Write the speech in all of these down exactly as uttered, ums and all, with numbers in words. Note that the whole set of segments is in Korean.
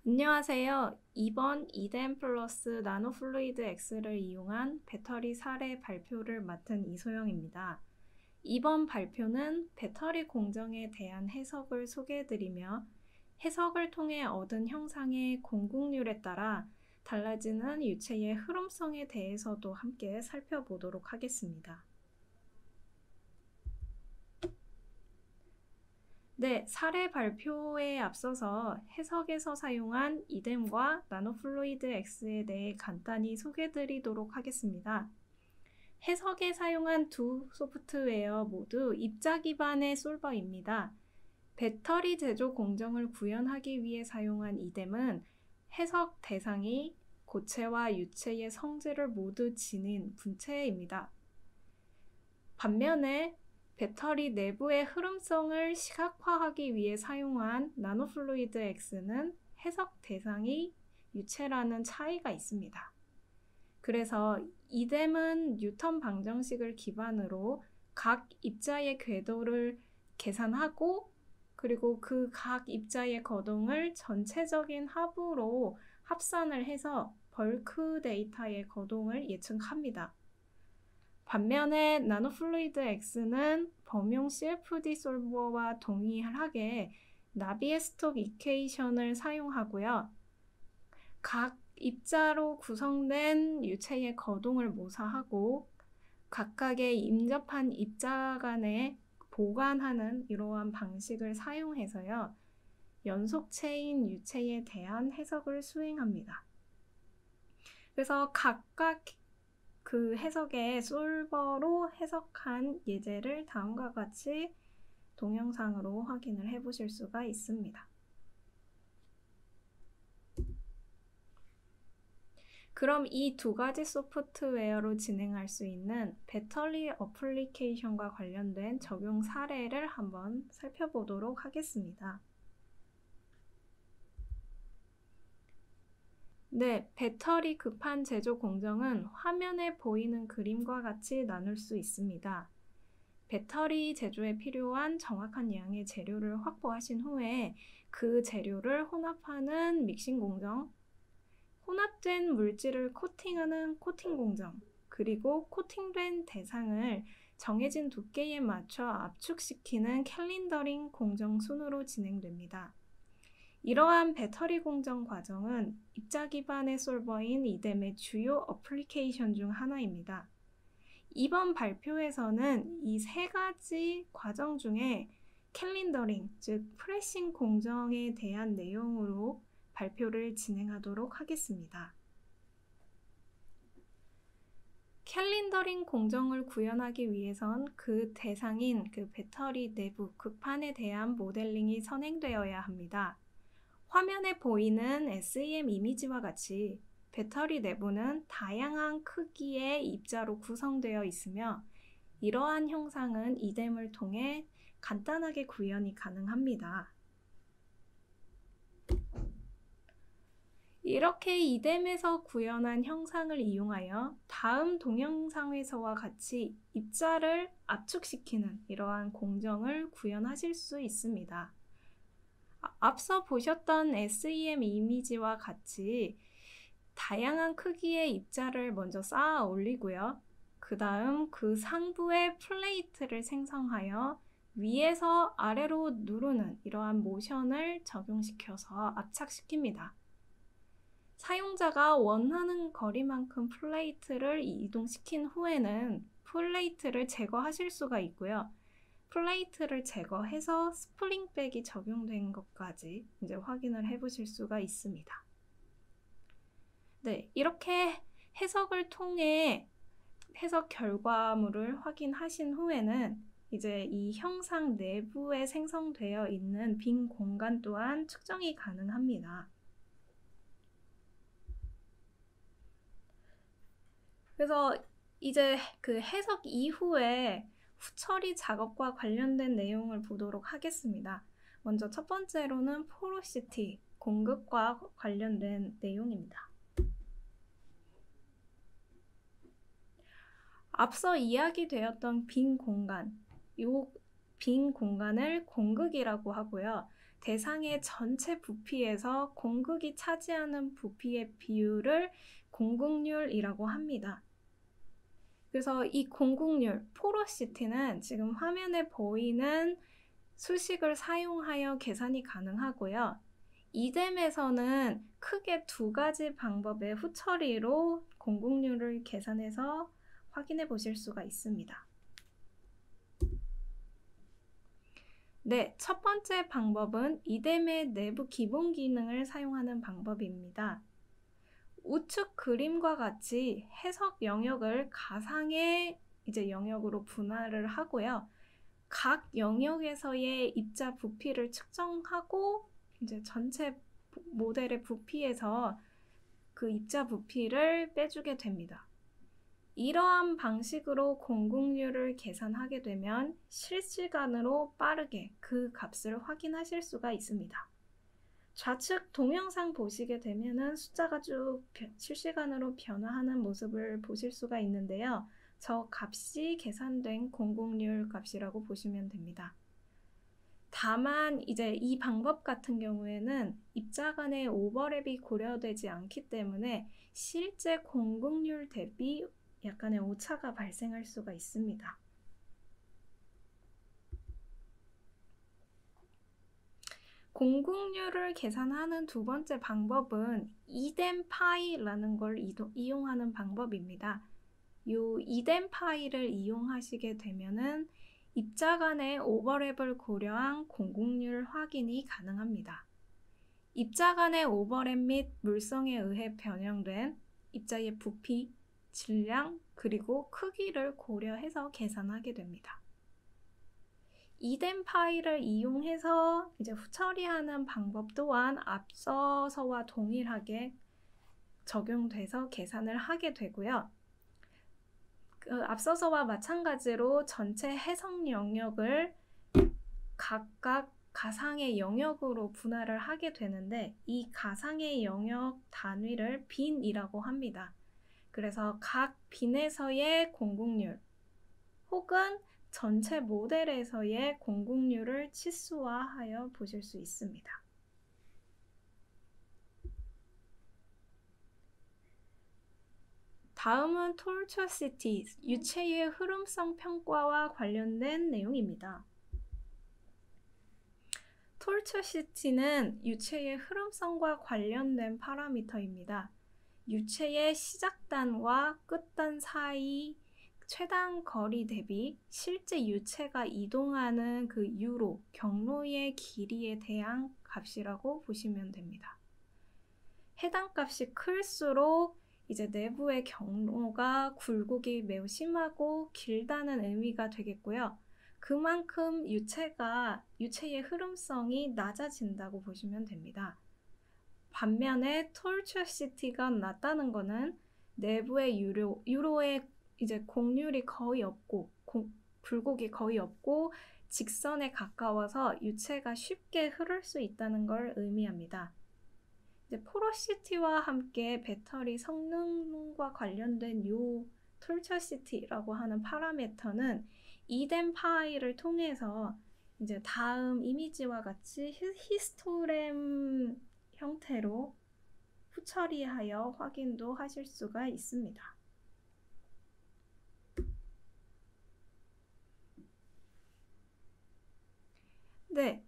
안녕하세요. 이번 이뎀 플러스 나노플루이드 X를 이용한 배터리 사례 발표를 맡은 이소영입니다. 이번 발표는 배터리 공정에 대한 해석을 소개해드리며 해석을 통해 얻은 형상의 공급률에 따라 달라지는 유체의 흐름성에 대해서도 함께 살펴보도록 하겠습니다. 네, 사례 발표에 앞서서 해석에서 사용한 이뎀과 나노플루이드 X에 대해 간단히 소개드리도록 하겠습니다. 해석에 사용한 두 소프트웨어 모두 입자 기반의 솔버입니다. 배터리 제조 공정을 구현하기 위해 사용한 이뎀은 해석 대상이 고체와 유체의 성질을 모두 지닌 분체입니다. 반면에 배터리 내부의 흐름성을 시각화하기 위해 사용한 나노플루이드 X는 해석 대상이 유체라는 차이가 있습니다. 그래서 이뎀은 뉴턴 방정식을 기반으로 각 입자의 궤도를 계산하고 그리고 그 각 입자의 거동을 전체적인 합으로 합산을 해서 벌크 데이터의 거동을 예측합니다. 반면에 나노플루이드 X는 범용 씨에프디 솔버와 동일하게 나비에스톡 이퀘이션을 사용하고요. 각 입자로 구성된 유체의 거동을 모사하고 각각의 인접한 입자 간에 보관하는 이러한 방식을 사용해서요. 연속체인 유체에 대한 해석을 수행합니다. 그래서 각각 그 해석의 솔버로 해석한 예제를 다음과 같이 동영상으로 확인을 해 보실 수가 있습니다. 그럼 이 두 가지 소프트웨어로 진행할 수 있는 배터리 어플리케이션과 관련된 적용 사례를 한번 살펴보도록 하겠습니다. 네, 배터리 급한 제조 공정은 화면에 보이는 그림과 같이 나눌 수 있습니다. 배터리 제조에 필요한 정확한 양의 재료를 확보하신 후에 그 재료를 혼합하는 믹싱 공정, 혼합된 물질을 코팅하는 코팅 공정, 그리고 코팅된 대상을 정해진 두께에 맞춰 압축시키는 캘린더링 공정 순으로 진행됩니다. 이러한 배터리 공정 과정은 입자 기반의 솔버인 이뎀의 주요 어플리케이션 중 하나입니다. 이번 발표에서는 이 세 가지 과정 중에 캘린더링, 즉 프레싱 공정에 대한 내용으로 발표를 진행하도록 하겠습니다. 캘린더링 공정을 구현하기 위해선 그 대상인 그 배터리 내부 극판에 대한 모델링이 선행되어야 합니다. 화면에 보이는 에스이엠 이미지와 같이 배터리 내부는 다양한 크기의 입자로 구성되어 있으며 이러한 형상은 이뎀을 통해 간단하게 구현이 가능합니다. 이렇게 이뎀에서 구현한 형상을 이용하여 다음 동영상에서와 같이 입자를 압축시키는 이러한 공정을 구현하실 수 있습니다. 앞서 보셨던 에스이엠 이미지와 같이 다양한 크기의 입자를 먼저 쌓아 올리고요. 그 다음 그 상부에 플레이트를 생성하여 위에서 아래로 누르는 이러한 모션을 적용시켜서 압착시킵니다. 사용자가 원하는 거리만큼 플레이트를 이동시킨 후에는 플레이트를 제거하실 수가 있고요. 플레이트를 제거해서 스프링백이 적용된 것까지 이제 확인을 해 보실 수가 있습니다. 네, 이렇게 해석을 통해 해석 결과물을 확인하신 후에는 이제 이 형상 내부에 생성되어 있는 빈 공간 또한 측정이 가능합니다. 그래서 이제 그 해석 이후에 후처리 작업과 관련된 내용을 보도록 하겠습니다. 먼저 첫 번째로는 포로시티, 공급과 관련된 내용입니다. 앞서 이야기되었던 빈 공간, 이 빈 공간을 공극이라고 하고요. 대상의 전체 부피에서 공극이 차지하는 부피의 비율을 공극률이라고 합니다. 그래서 이 공극률, 포러시티는 지금 화면에 보이는 수식을 사용하여 계산이 가능하고요. 이뎀에서는 크게 두 가지 방법의 후처리로 공극률을 계산해서 확인해 보실 수가 있습니다. 네, 첫 번째 방법은 이뎀의 내부 기본 기능을 사용하는 방법입니다. 우측 그림과 같이 해석 영역을 가상의 이제 영역으로 분할을 하고요. 각 영역에서의 입자 부피를 측정하고 이제 전체 모델의 부피에서 그 입자 부피를 빼주게 됩니다. 이러한 방식으로 공극률을 계산하게 되면 실시간으로 빠르게 그 값을 확인하실 수가 있습니다. 좌측 동영상 보시게 되면은 숫자가 쭉 실시간으로 변화하는 모습을 보실 수가 있는데요. 저 값이 계산된 공극률 값이라고 보시면 됩니다. 다만 이제 이 방법 같은 경우에는 입자 간의 오버랩이 고려되지 않기 때문에 실제 공극률 대비 약간의 오차가 발생할 수가 있습니다. 공극률을 계산하는 두 번째 방법은 이뎀파이라는 걸 이용하는 방법입니다. 이 이뎀파이를 이용하시게 되면은 입자 간의 오버랩을 고려한 공극률 확인이 가능합니다. 입자 간의 오버랩 및 물성에 의해 변형된 입자의 부피, 질량, 그리고 크기를 고려해서 계산하게 됩니다. 이뎀파이를 이용해서 이제 후처리하는 방법 또한 앞서서와 동일하게 적용돼서 계산을 하게 되고요. 그 앞서서와 마찬가지로 전체 해석 영역을 각각 가상의 영역으로 분할을 하게 되는데 이 가상의 영역 단위를 빈이라고 합니다. 그래서 각 빈에서의 공극률 혹은 전체 모델에서의 공극률을 치수화하여 보실 수 있습니다. 다음은 tortuosity, 유체의 흐름성 평가와 관련된 내용입니다. tortuosity는 유체의 흐름성과 관련된 파라미터입니다. 유체의 시작단과 끝단 사이 최단 거리 대비 실제 유체가 이동하는 그 유로, 경로의 길이에 대한 값이라고 보시면 됩니다. 해당 값이 클수록 이제 내부의 경로가 굴곡이 매우 심하고 길다는 의미가 되겠고요. 그만큼 유체가, 유체의 흐름성이 낮아진다고 보시면 됩니다. 반면에 tortuosity가 낮다는 것은 내부의 유로, 유로의 이제 곡률이 거의 없고 공, 굴곡이 거의 없고 직선에 가까워서 유체가 쉽게 흐를 수 있다는 걸 의미합니다. 이제 포러시티와 함께 배터리 성능과 관련된 요 tortuosity라고 하는 파라미터는 이뎀파이를 통해서 이제 다음 이미지와 같이 히스토그램 형태로 후처리하여 확인도 하실 수가 있습니다. 네.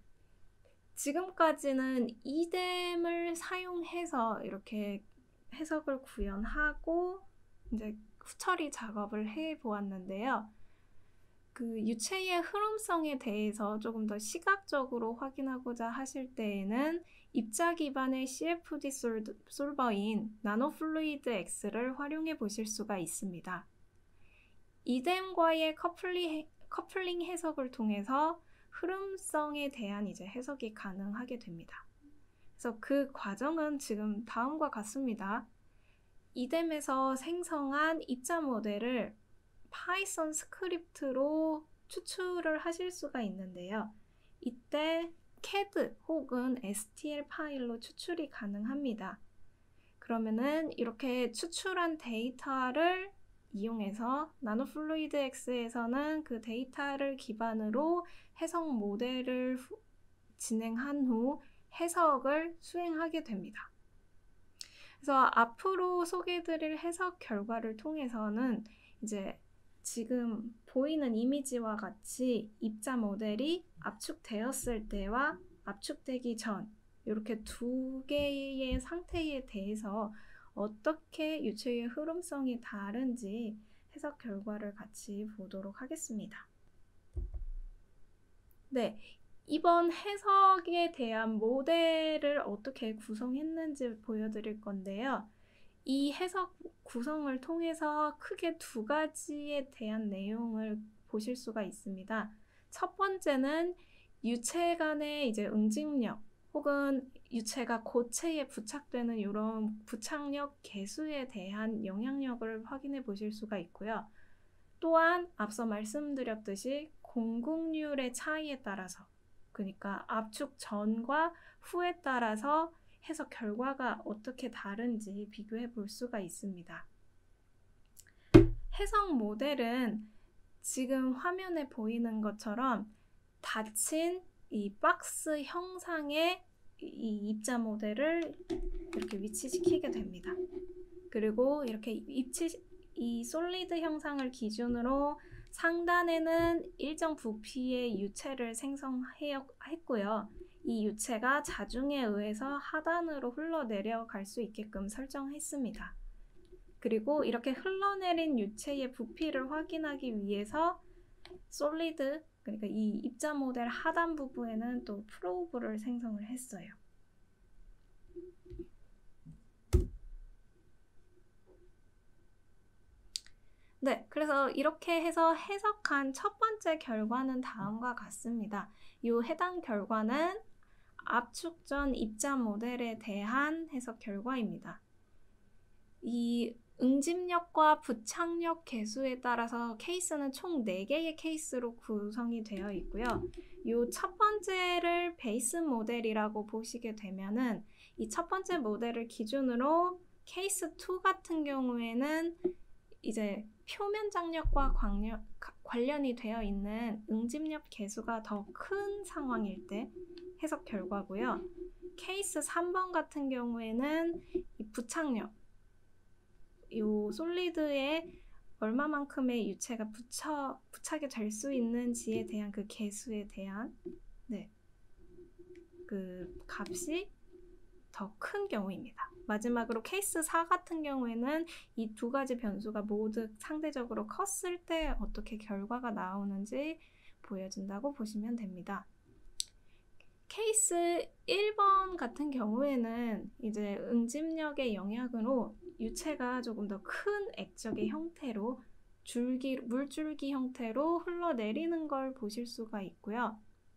지금까지는 이뎀을 사용해서 이렇게 해석을 구현하고 이제 후처리 작업을 해 보았는데요. 그 유체의 흐름성에 대해서 조금 더 시각적으로 확인하고자 하실 때에는 입자 기반의 씨에프디 솔버인 나노플루이드 X를 활용해 보실 수가 있습니다. 이뎀과의 커플링, 커플링 해석을 통해서 흐름성에 대한 이제 해석이 가능하게 됩니다. 그래서 그 과정은 지금 다음과 같습니다. 이뎀에서 생성한 입자 모델을 파이썬 스크립트로 추출을 하실 수가 있는데요. 이때 캐드 혹은 에스티엘 파일로 추출이 가능합니다. 그러면은 이렇게 추출한 데이터를 이용해서 나노플루이드 X에서는 그 데이터를 기반으로 해석 모델을 후, 진행한 후 해석을 수행하게 됩니다. 그래서 앞으로 소개해드릴 해석 결과를 통해서는 이제 지금 보이는 이미지와 같이 입자 모델이 압축되었을 때와 압축되기 전 이렇게 두 개의 상태에 대해서 어떻게 유체의 흐름성이 다른지 해석 결과를 같이 보도록 하겠습니다. 네, 이번 해석에 대한 모델을 어떻게 구성했는지 보여드릴 건데요. 이 해석 구성을 통해서 크게 두 가지에 대한 내용을 보실 수가 있습니다. 첫 번째는 유체 간의 이제 응집력 혹은 유체가 고체에 부착되는 이런 부착력 계수에 대한 영향력을 확인해 보실 수가 있고요. 또한 앞서 말씀드렸듯이 공급률의 차이에 따라서, 그러니까 압축 전과 후에 따라서 해석 결과가 어떻게 다른지 비교해 볼 수가 있습니다. 해석 모델은 지금 화면에 보이는 것처럼 닫힌 이 박스 형상의 이 입자 모델을 이렇게 위치시키게 됩니다. 그리고 이렇게 입치, 이 솔리드 형상을 기준으로 상단에는 일정 부피의 유체를 생성했고요. 이 유체가 자중에 의해서 하단으로 흘러내려 갈 수 있게끔 설정했습니다. 그리고 이렇게 흘러내린 유체의 부피를 확인하기 위해서 솔리드, 그러니까 이 입자 모델 하단 부분에는 또 프로브를 생성을 했어요. 네, 그래서 이렇게 해서 해석한 첫 번째 결과는 다음과 같습니다. 이 해당 결과는 압축 전 입자 모델에 대한 해석 결과입니다. 이 응집력과 부착력 계수에 따라서 케이스는 총 네 개의 케이스로 구성이 되어 있고요. 이 첫 번째를 베이스 모델이라고 보시게 되면은 이 첫 번째 모델을 기준으로 케이스 이 같은 경우에는 이제 표면 장력과 광력, 관련이 되어 있는 응집력 계수가 더 큰 상황일 때 해석 결과고요. 케이스 삼 번 같은 경우에는 이 부착력, 이 솔리드에 얼마만큼의 유체가 부착, 부착이 될 수 있는지에 대한 그 계수에 대한 네, 그 값이 더 큰 경우입니다. 마지막으로 케이스 사 같은 경우에는 이 두 가지 변수가 모두 상대적으로 컸을 때 어떻게 결과가 나오는지 보여준다고 보시면 됩니다. 케이스 일 번 같은 경우에는 이제 응집력의 영향으로 유체가 조금 더 큰 액적의 형태로 줄기, 물줄기 형태로 흘러내리는 걸 보실 수가 있고요.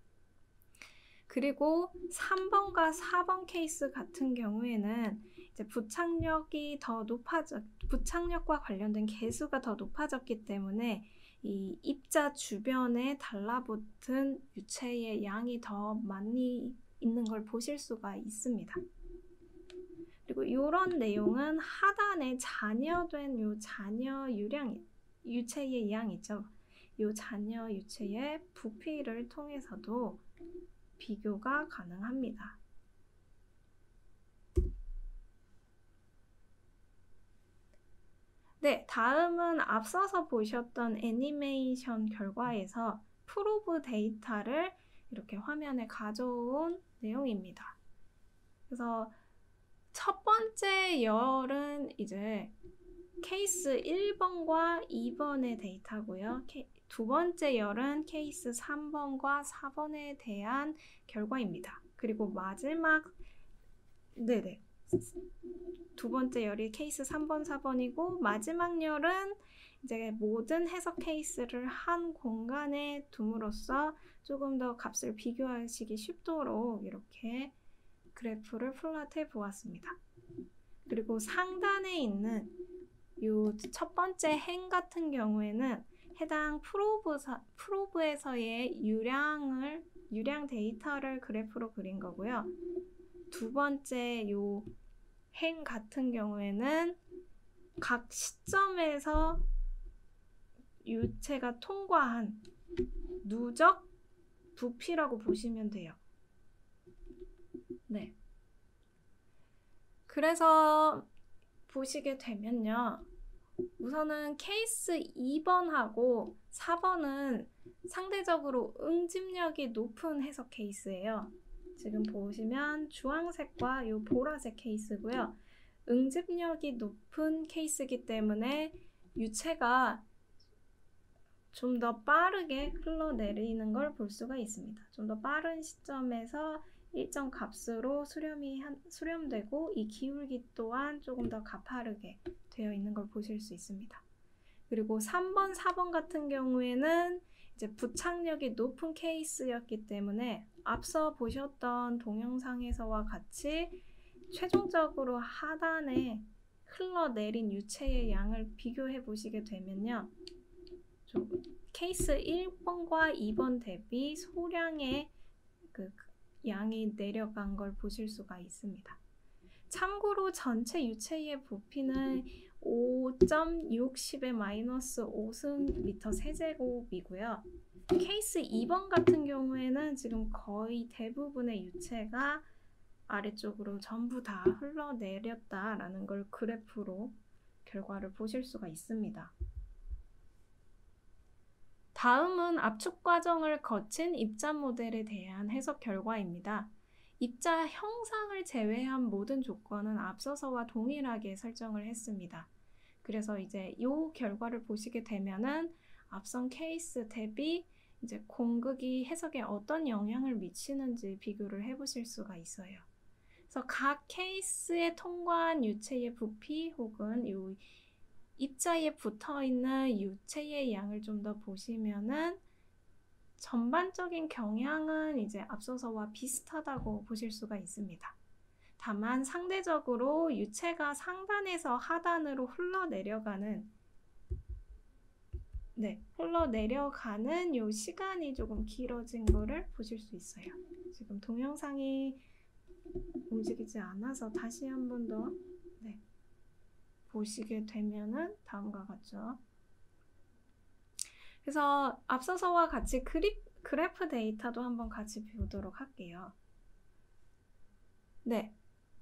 그리고 삼 번과 사 번 케이스 같은 경우에는 이제 부착력이 더 높아져, 부착력과 관련된 계수가 더 높아졌기 때문에 이 입자 주변에 달라붙은 유체의 양이 더 많이 있는 걸 보실 수가 있습니다. 그리고 이런 내용은 하단에 잔여된 요 잔여 유량, 유체의 양이죠. 요 잔여 유체의 부피를 통해서도 비교가 가능합니다. 네, 다음은 앞서서 보셨던 애니메이션 결과에서 프로브 데이터를 이렇게 화면에 가져온 내용입니다. 그래서 첫 번째 열은 이제 케이스 일 번과 이 번의 데이터고요. 두 번째 열은 케이스 삼 번과 사 번에 대한 결과입니다. 그리고 마지막 네네 두 번째 열이 케이스 삼 번, 사 번이고 마지막 열은 이제 모든 해석 케이스를 한 공간에 둠으로써 조금 더 값을 비교하시기 쉽도록 이렇게 그래프를 플롯해 보았습니다. 그리고 상단에 있는 이 첫 번째 행 같은 경우에는 해당 프로브사, 프로브에서의 유량을 유량 데이터를 그래프로 그린 거고요. 두 번째 요 행 같은 경우에는 각 시점에서 유체가 통과한 누적 부피라고 보시면 돼요. 네. 그래서 보시게 되면요. 우선은 케이스 이 번하고 사 번은 상대적으로 응집력이 높은 해석 케이스예요. 지금 보시면 주황색과 이 보라색 케이스고요. 응집력이 높은 케이스이기 때문에 유체가 좀 더 빠르게 흘러내리는 걸 볼 수가 있습니다. 좀 더 빠른 시점에서 일정 값으로 수렴이 한, 수렴되고 이 기울기 또한 조금 더 가파르게 되어 있는 걸 보실 수 있습니다. 그리고 삼 번, 사 번 같은 경우에는 이제 부착력이 높은 케이스였기 때문에 앞서 보셨던 동영상에서와 같이 최종적으로 하단에 흘러내린 유체의 양을 비교해 보시게 되면요. 좀 케이스 일 번과 이 번 대비 소량의 그 양이 내려간 걸 보실 수가 있습니다. 참고로 전체 유체의 부피는 오 점 육십의 마이너스 오 승미터 세제곱이고요. 케이스 이 번 같은 경우에는 지금 거의 대부분의 유체가 아래쪽으로 전부 다 흘러내렸다라는 걸 그래프로 결과를 보실 수가 있습니다. 다음은 압축 과정을 거친 입자 모델에 대한 해석 결과입니다. 입자 형상을 제외한 모든 조건은 앞서서와 동일하게 설정을 했습니다. 그래서 이제 이 결과를 보시게 되면은 앞선 케이스 대비 이제 공극이 해석에 어떤 영향을 미치는지 비교를 해보실 수가 있어요. 그래서 각 케이스에 통과한 유체의 부피 혹은 이 입자에 붙어있는 유체의 양을 좀 더 보시면은 전반적인 경향은 이제 앞서서와 비슷하다고 보실 수가 있습니다. 다만 상대적으로 유체가 상단에서 하단으로 흘러내려가는 네, 흘러내려가는 요 시간이 조금 길어진 거를 보실 수 있어요. 지금 동영상이 움직이지 않아서 다시 한 번 더 네, 보시게 되면은 다음과 같죠. 그래서 앞서서와 같이 그리, 그래프 데이터도 한번 같이 보도록 할게요. 네.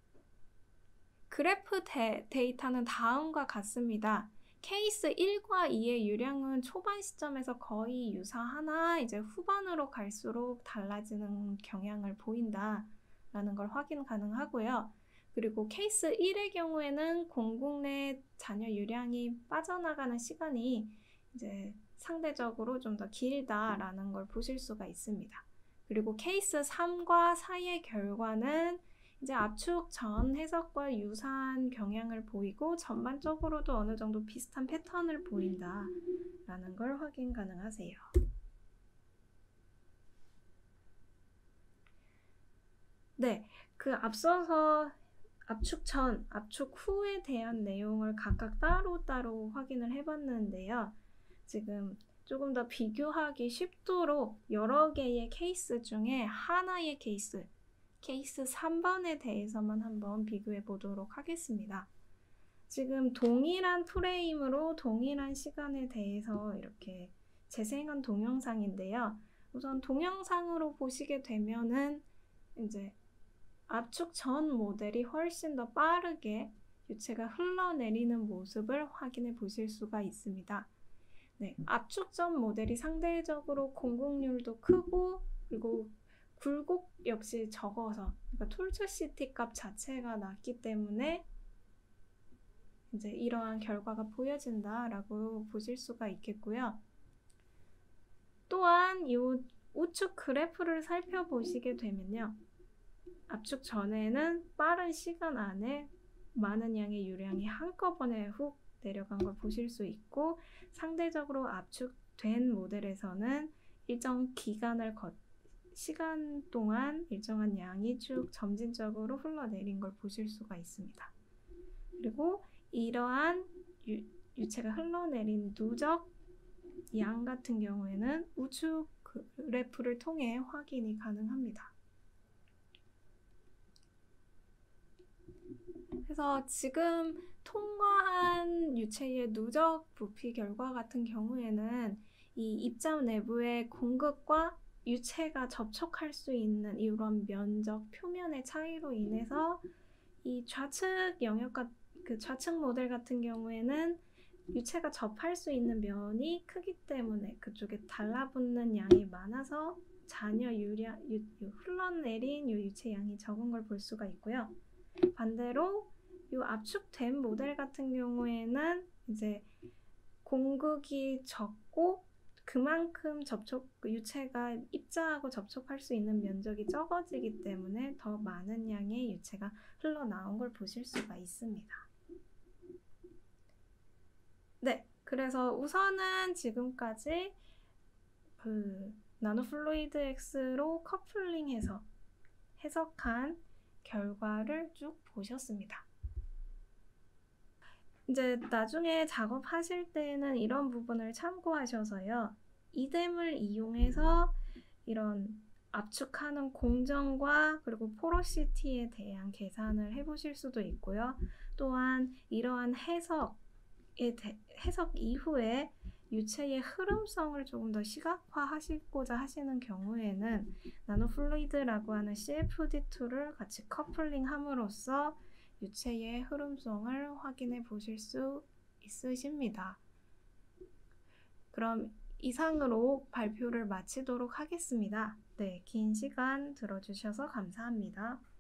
그래프 데, 데이터는 다음과 같습니다. 케이스 일과 이의 유량은 초반 시점에서 거의 유사하나 이제 후반으로 갈수록 달라지는 경향을 보인다라는 걸 확인 가능하고요. 그리고 케이스 일의 경우에는 공국 내 잔여 유량이 빠져나가는 시간이 이제 상대적으로 좀 더 길다라는 걸 보실 수가 있습니다. 그리고 케이스 삼과 사의 결과는 이제 압축 전 해석과 유사한 경향을 보이고 전반적으로도 어느 정도 비슷한 패턴을 보인다라는 걸 확인 가능하세요. 네, 그 앞서서 압축 전, 압축 후에 대한 내용을 각각 따로따로 확인을 해봤는데요. 지금 조금 더 비교하기 쉽도록 여러 개의 케이스 중에 하나의 케이스, 케이스 삼 번에 대해서만 한번 비교해 보도록 하겠습니다. 지금 동일한 프레임으로 동일한 시간에 대해서 이렇게 재생한 동영상인데요. 우선 동영상으로 보시게 되면은 이제 압축 전 모델이 훨씬 더 빠르게 유체가 흘러내리는 모습을 확인해 보실 수가 있습니다. 네, 압축 전 모델이 상대적으로 공국률도 크고 그리고 굴곡 역시 적어서 그러니까 톨츠시티 값 자체가 낮기 때문에 이제 이러한 결과가 보여진다라고 보실 수가 있겠고요. 또한 이 우측 그래프를 살펴보시게 되면요. 압축 전에는 빠른 시간 안에 많은 양의 유량이 한꺼번에 훅 내려간 걸 보실 수 있고 상대적으로 압축된 모델에서는 일정 기간을 거, 시간 동안 일정한 양이 쭉 점진적으로 흘러내린 걸 보실 수가 있습니다. 그리고 이러한 유, 유체가 흘러내린 누적 양 같은 경우에는 우측 그래프를 통해 확인이 가능합니다. 그래서 지금 통과한 유체의 누적 부피 결과 같은 경우에는 이 입자 내부의 공극과 유체가 접촉할 수 있는 이런 면적, 표면의 차이로 인해서 이 좌측 영역, 그 좌측 모델 같은 경우에는 유체가 접할 수 있는 면이 크기 때문에 그쪽에 달라붙는 양이 많아서 잔여 유량, 유, 유, 흘러내린 유 유체 양이 적은 걸 볼 수가 있고요. 반대로 이 압축된 모델 같은 경우에는 이제 공극이 적고 그만큼 접촉, 유체가 입자하고 접촉할 수 있는 면적이 적어지기 때문에 더 많은 양의 유체가 흘러나온 걸 보실 수가 있습니다. 네, 그래서 우선은 지금까지 그 나노플루이드 X로 커플링해서 해석한 결과를 쭉 보셨습니다. 이제 나중에 작업하실 때는 이런 부분을 참고하셔서요. 이뎀을 이용해서 이런 압축하는 공정과 그리고 포로시티에 대한 계산을 해보실 수도 있고요. 또한 이러한 해석에 대, 해석 이후에 유체의 흐름성을 조금 더 시각화하시고자 하시는 경우에는 나노플루이드라고 하는 씨에프디 툴을 같이 커플링함으로써 유체의 흐름성을 확인해 보실 수 있으십니다. 그럼 이상으로 발표를 마치도록 하겠습니다. 네, 긴 시간 들어주셔서 감사합니다.